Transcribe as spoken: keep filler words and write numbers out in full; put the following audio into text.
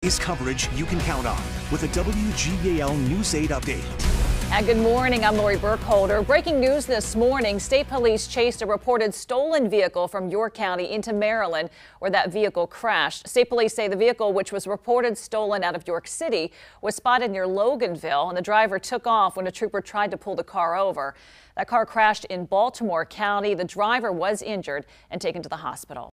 is coverage you can count on with a W G B A L News eight update. And good morning, I'm Lori Burkholder. Breaking news this morning, state police chased a reported stolen vehicle from York County into Maryland, where that vehicle crashed. State police say the vehicle, which was reported stolen out of York City, was spotted near Loganville, and the driver took off when a trooper tried to pull the car over. That car crashed in Baltimore County. The driver was injured and taken to the hospital.